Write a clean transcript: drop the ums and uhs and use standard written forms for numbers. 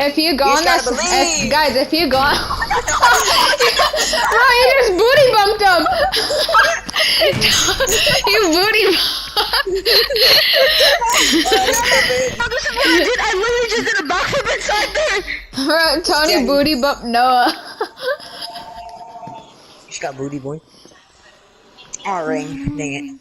If you go on that, believe. guys, if you go on, bro, you just booty bumped him. You booty bumped. Oh, this is what I did. I literally just did a backflip inside there. Bro, Tony booty bumped Noah. She got booty, boy. Oh, ring. Dang it.